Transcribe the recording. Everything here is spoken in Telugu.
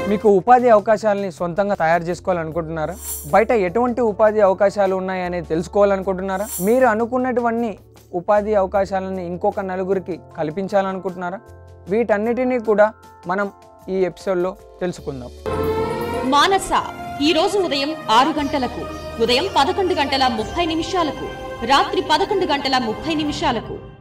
మీకు ఉపాధి అవకాశాలని సొంతంగా తయారు చేసుకోవాలనుకుంటున్నారా? బయట ఎటువంటి ఉపాధి అవకాశాలు ఉన్నాయని తెలుసుకోవాలనుకుంటున్నారా? మీరు అనుకున్నటువంటి ఉపాధి అవకాశాలని ఇంకొక నలుగురికి కల్పించాలనుకుంటున్నారా? వీటన్నిటినీ కూడా మనం ఈ ఎపిసోడ్లో తెలుసుకుందాం. మానస ఈ రోజు ఉదయం 6 గంటలకు, ఉదయం 11 గంటల 30 నిమిషాలకు, రాత్రి 11 గంటల 30 నిమిషాలకు.